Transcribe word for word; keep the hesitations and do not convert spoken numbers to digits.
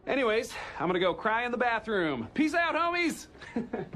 Anyways, I'm gonna go cry in the bathroom. Peace out, homies!